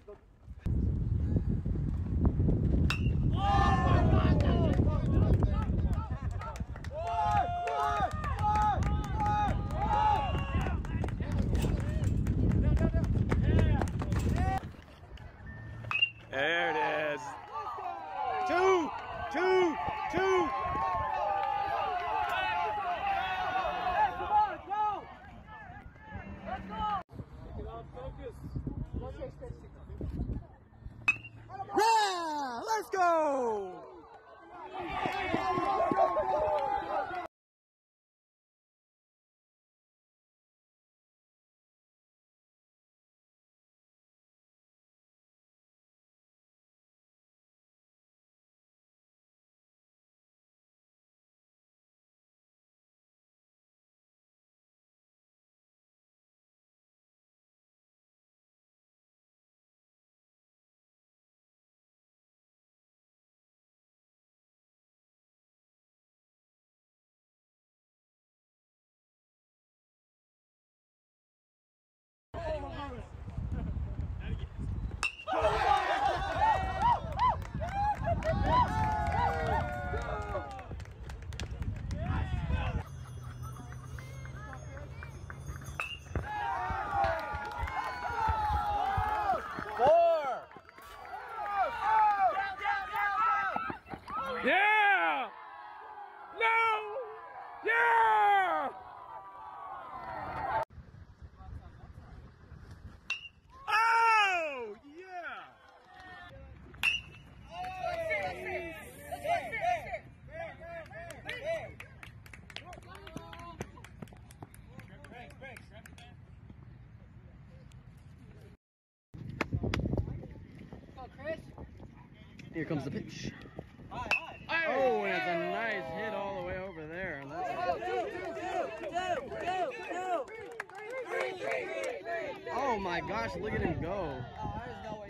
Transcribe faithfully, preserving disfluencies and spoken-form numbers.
There it is. Two, two, two. Yeah, let's go. Yeah! No! Yeah! Oh! Yeah! Let's see, let's see. Let's see, Go, Chris. Here comes the pitch. Hi, hi. Oh, and it's a nice hit all the way over there. And that's oh my gosh, look at him go.